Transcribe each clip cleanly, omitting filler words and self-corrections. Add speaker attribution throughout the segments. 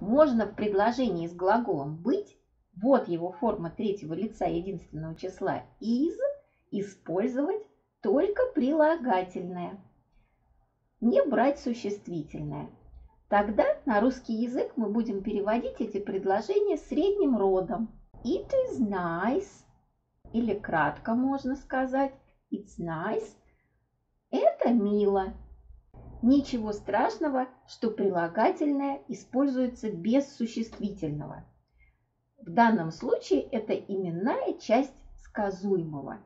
Speaker 1: можно в предложении с глаголом быть, вот его форма третьего лица единственного числа is, использовать только прилагательное, не брать существительное. Тогда на русский язык мы будем переводить эти предложения средним родом. It is nice, или кратко можно сказать it's nice. Это мило. Ничего страшного, что прилагательное используется без существительного. В данном случае это именная часть сказуемого.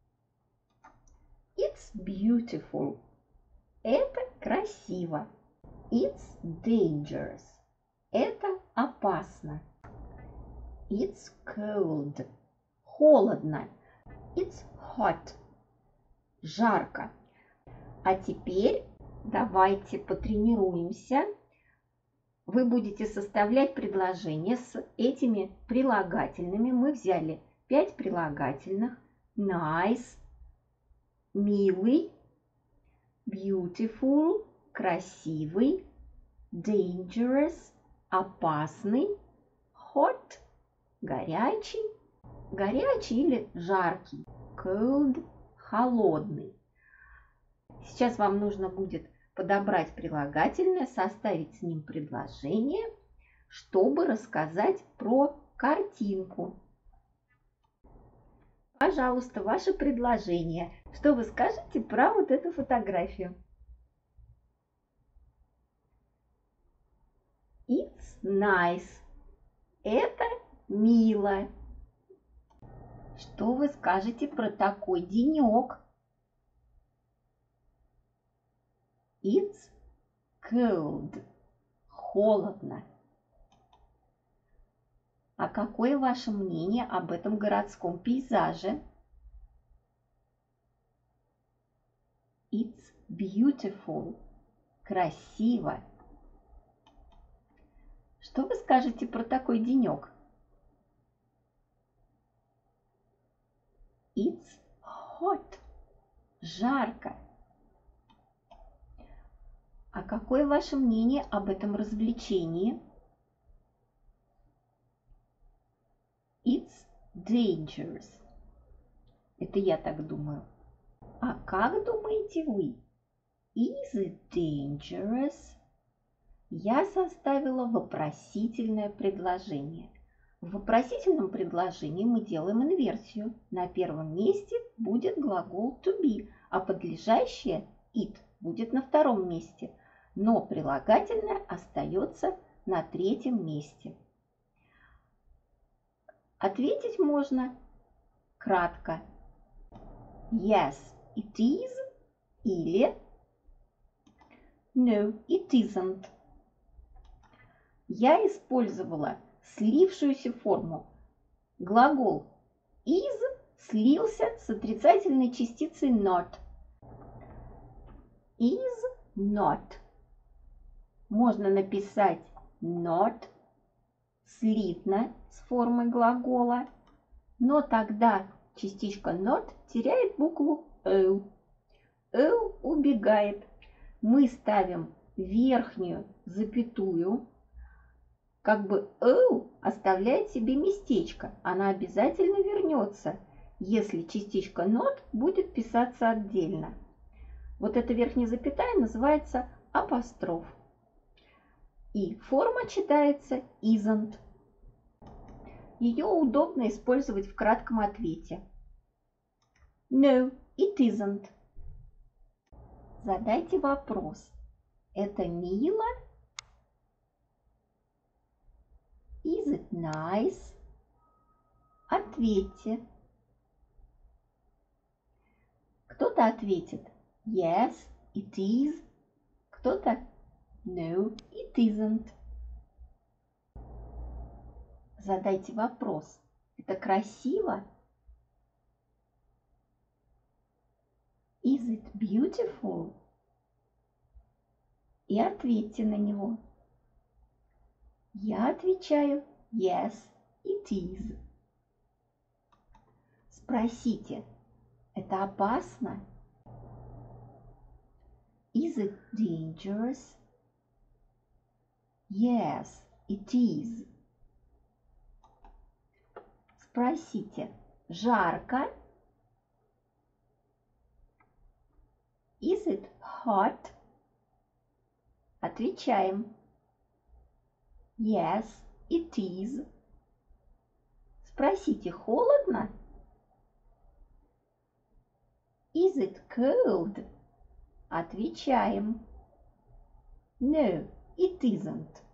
Speaker 1: It's beautiful. Это красиво. It's dangerous. Это опасно. It's cold. Холодно. It's hot. Жарко. А теперь давайте потренируемся. Вы будете составлять предложения с этими прилагательными. Мы взяли 5 прилагательных. Nice, милый, beautiful, красивый, dangerous, опасный, hot, горячий, горячий или жаркий, cold, холодный. Сейчас вам нужно будет подобрать прилагательное, составить с ним предложение, чтобы рассказать про картинку. Пожалуйста, ваше предложение. Что вы скажете про вот эту фотографию? It's nice. Это мило. Что вы скажете про такой денек? It's cold. Холодно. А какое ваше мнение об этом городском пейзаже? It's beautiful. Красиво. Что вы скажете про такой денек? It's hot. Жарко. А какое ваше мнение об этом развлечении? It's dangerous. Это я так думаю. А как думаете вы? Is it dangerous? Я составила вопросительное предложение. В вопросительном предложении мы делаем инверсию. На первом месте будет глагол to be, а подлежащее it будет на втором месте. Но прилагательное остается на третьем месте. Ответить можно кратко. Yes, it is или No, it isn't. Я использовала слившуюся форму. Глагол is слился с отрицательной частицей not. Is not. Можно написать not слитно с формой глагола, но тогда частичка not теряет букву o. O убегает. Мы ставим верхнюю запятую, как бы o оставляет себе местечко. Она обязательно вернется, если частичка not будет писаться отдельно. Вот эта верхняя запятая называется апостроф. И форма читается isn't. Ее удобно использовать в кратком ответе. No, it isn't. Задайте вопрос. Это мило? Is it nice? Ответьте. Кто-то ответит yes, it is. Кто-то no, it isn't. Задайте вопрос. Это красиво? Is it beautiful? И ответьте на него. Я отвечаю yes, it is. Спросите, это опасно? Is it dangerous? Yes, It is. Спросите, жарко? Is it hot? Отвечаем. Yes, it is. Спросите, холодно? Is it cold? Отвечаем. No, it isn't.